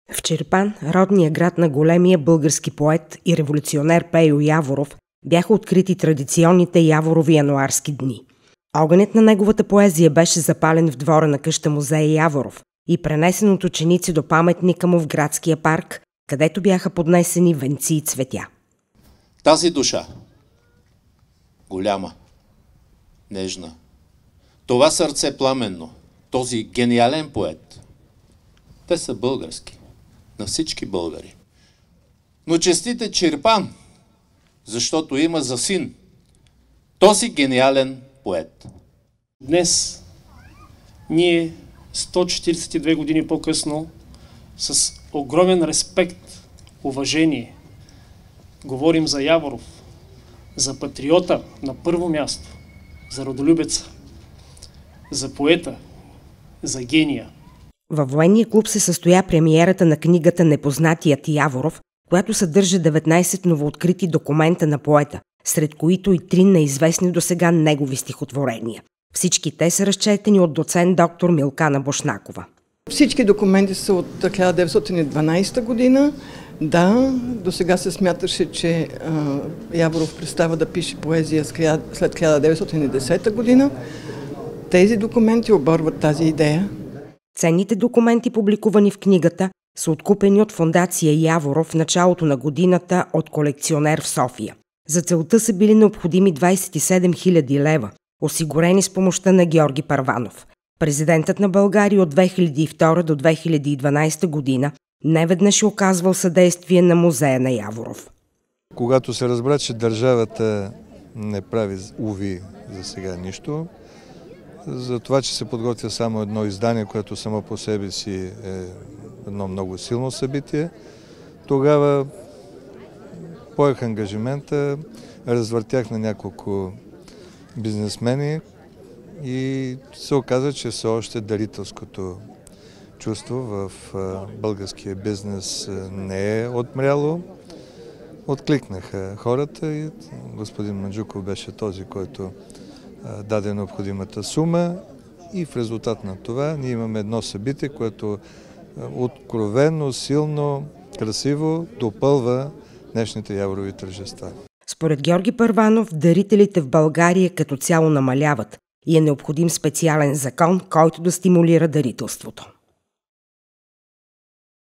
В Чирпан, родния град на големия български поет и революционер Пейо Яворов, бяха открити традиционните Яворови януарски дни. Огънят на неговата поезия беше запален в двора на къща музей Яворов и пренесен от ученици до паметника му в градския парк, където бяха поднесени венци и цветя. Тази душа, голяма, нежна, това сърце пламенно, този гениален поет, те са български, на всички българи. Но честите Чирпан, защото има за син този гениален поет. Днес ние, 142 години по-късно, с огромен респект, уважение, говорим за Яворов, за патриота на първо място, за родолюбеца, за поета, за гения. Във военния клуб се състоя премиерата на книгата "Непознатият Яворов", която съдържа 19 новооткрити документа на поета, сред които и 3 неизвестни досега негови стихотворения. Всички те са разчетени от доцент доктор Милкана Бошнакова. Всички документи са от 1912 година. Да, досега се смяташе, че Яворов престава да пише поезия след 1910 година. Тези документи оборват тази идея. Ценните документи, публикувани в книгата, са откупени от фондация Яворов в началото на годината от колекционер в София. За целта са били необходими 27 000 лева, осигурени с помощта на Георги Първанов. Президентът на България от 2002 до 2012 година неведнъж е оказвал съдействие на музея на Яворов. Когато се разбра, че държавата не прави, уви, за сега нищо, за това, че се подготвя само едно издание, което само по себе си е едно много силно събитие, тогава поех ангажимента, развъртях на няколко бизнесмени и се оказа, че все още дарителското чувство в българския бизнес не е отмряло. Откликнаха хората и господин Манджуков беше този, който даде необходимата сума и в резултат на това ние имаме едно събитие, което откровено, силно, красиво допълва днешните Яворови тържества. Според Георги Първанов, дарителите в България като цяло намаляват и е необходим специален закон, който да стимулира дарителството.